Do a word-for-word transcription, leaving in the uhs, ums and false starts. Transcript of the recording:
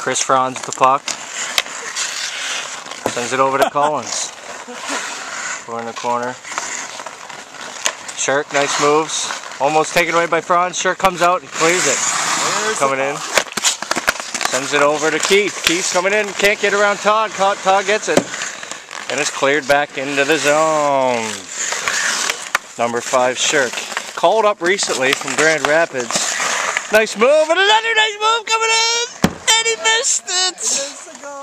Chris Franz with the puck. Sends it over to Collins. We're in the corner. Sherk, nice moves. Almost taken away by Franz. Sherk comes out, he clears it. Where's coming in. Sends it over to Keith. Keith's coming in, can't get around Todd. Todd gets it. And it's cleared back into the zone. Number five, Sherk. Called up recently from Grand Rapids. Nice move, and another nice move coming in! And he missed it!